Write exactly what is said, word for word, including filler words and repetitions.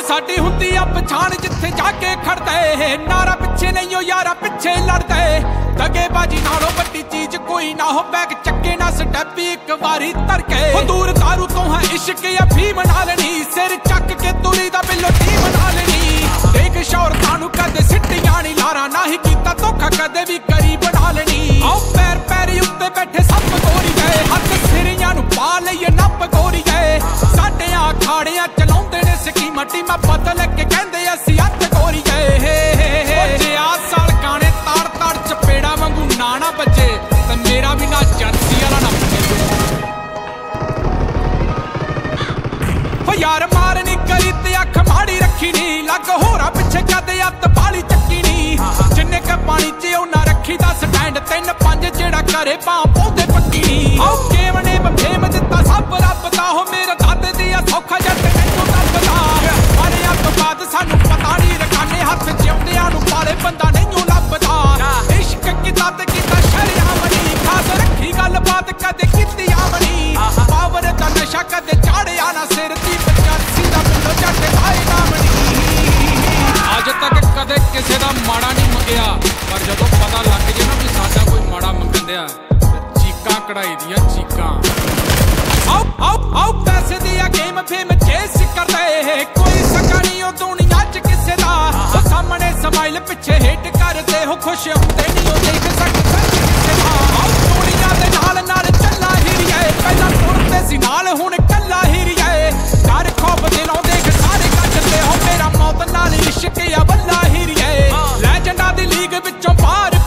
साडी हुंदी आ पछाण जिथे जाके खड़दे, नारा पिछे नहीं हो यारा पिछे लड़दे। दगेबाजी नालों वड्डी चीज कोई ना हो, बैग चक्के ना स्टैप एक वारी तरके। हो दूर दारू तो है इश्क या भी मना लेनी, सिर चक के तुरी दा बिल्लो टी बना लेनी। देख शौर तानू कदे सिट्टियां नी लारा, ना ही कीता धोखा कदे भी करी बना लेनी। आओ पैर पैरी उत्ते बैठे सब गोरी गए, हथ सिरियां नू पा लईए नप गोरी गए। साडे अखाड़ियां चलाउंदे ने स्कीमां टीमां बदल के कहंदे असीं हथ गोरी गए। जे आ साल गाने ताड़ ताड़ चपेड़ा वांगू नाना बजे, ते मेरा भी ना जर्सी वाला ना बजे। हो यार मार नी करी ते अख माड़ी रखी नी, लग होरा पिछे कदे हत्थ बाली चक्की नी। जिन्ने क पानी च ओना रखी दा स्टैंड, तीन पंज जेड़ा करे पां पौंदे पक्की नी। आओ केवने बफेम दिता सब रब दा, हो मेरे दादे दी सौखा जट कैनू दबदा। मारे अत बाद सानू पता नी रखाने, हत्थ जिउंदियां नू पाले बंदा नहीं लभदा। इश्क कीता ते कीता शरियाम नी, खास रखी गल बात कदे कीती आमनी। पावर दा नशा कदे चाड़िया ना सिर दी, पचासी दा बिल्लो जट आए नामनी। अज तक कदे किसे दा माड़ा नहीं मंगिया, पर जदों पता लग जे ना भी साडा कोई माड़ा मंगन दिया, चीकां कढ़ाई दियां चीकां। आओ आओ आओ पैसे दिया गेम फेम चेस करदे, कोई सका नहीं ओ दुनिया च किसे दा। ओ सामने स्माइल पिछे हिट करदे, हो खुश हुंदे नहीं ओ देख सकदे किसे दा। आओ दुनिया दे नाल नाल चला हिरिए, पहला टुरदे सी नाल हुण कल्ला हिरिए। डर खौफ दिलों देख सारे कटदे, हो मेरा मौत नाल इश्क या बल्ला हिरिए। लैजेंडां दी लीग विचों बाहर